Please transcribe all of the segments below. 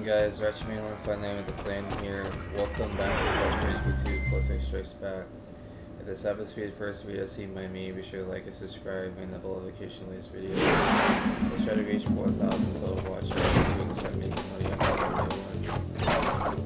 guys, Ratchetman159 with the plan here. Welcome back to Ratchetman YouTube, Cortex Strikes Back. If this happens to be the first video seen by me, be sure to like and subscribe and the bell notification latest videos. Let's try to reach 4,000 total watch hours so we can start making money off of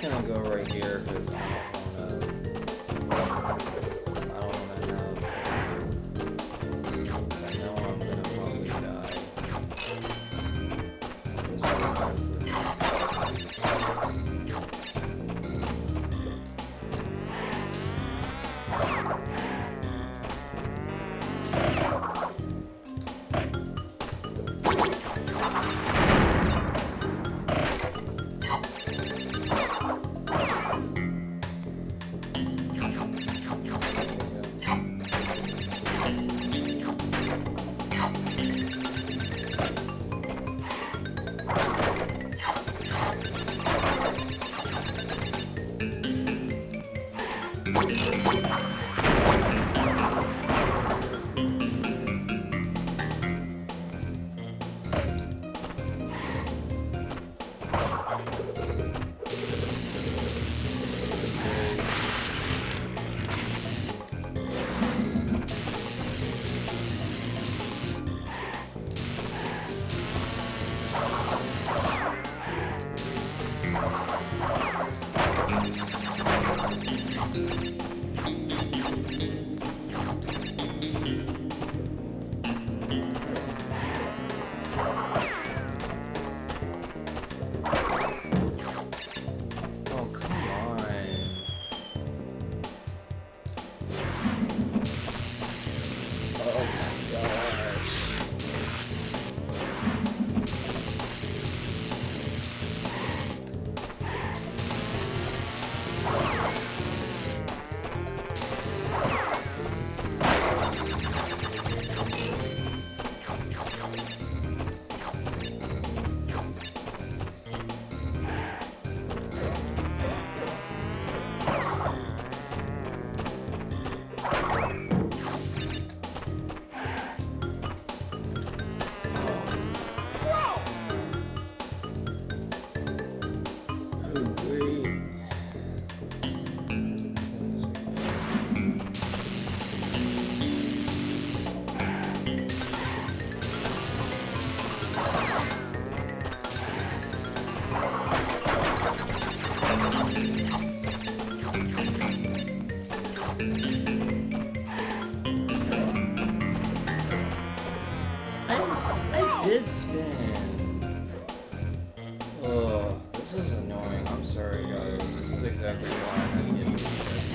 gonna go right here because I don't wanna have. I know I'm gonna probably die. Just go back for these I did spin. Oh, this is annoying. I'm sorry, guys. This is exactly why I had to get this shit.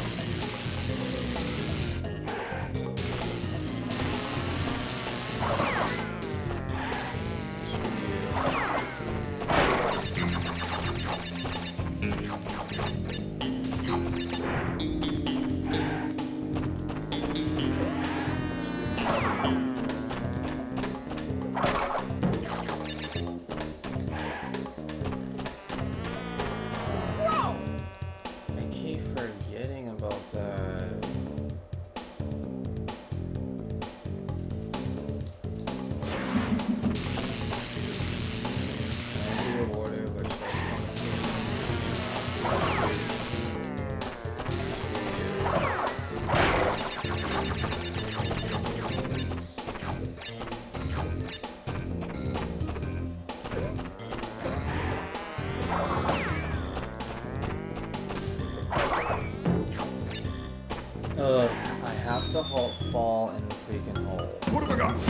I have to fall in the freaking hole. What have I got?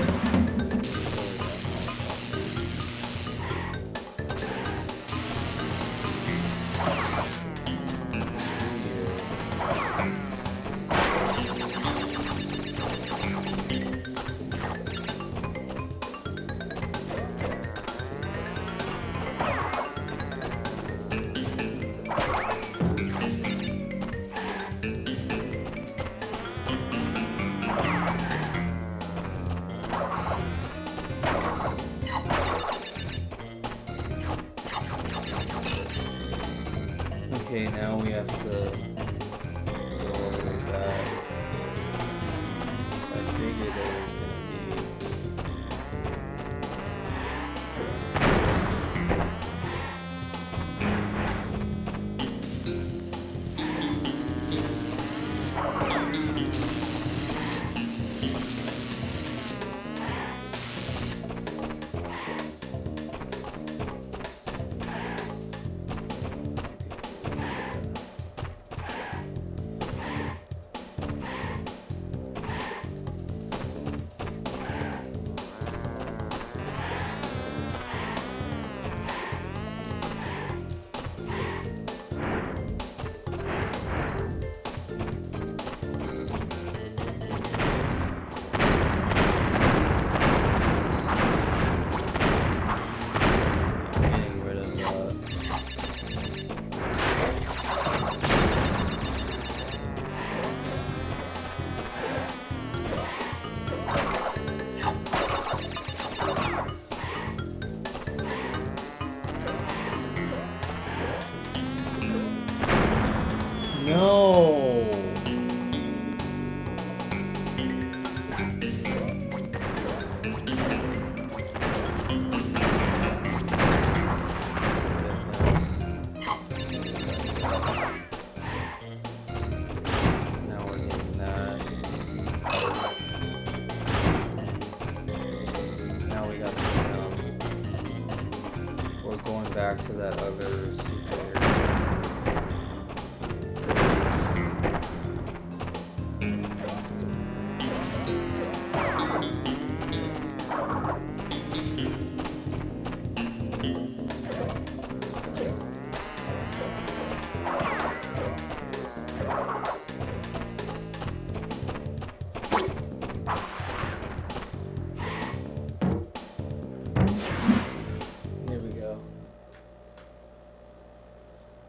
Okay, now we have to go all the way back. So I figured there was gonna be. back to that other secret area. Here we go.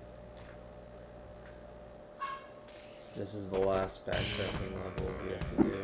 This is the last backtracking level we have to do.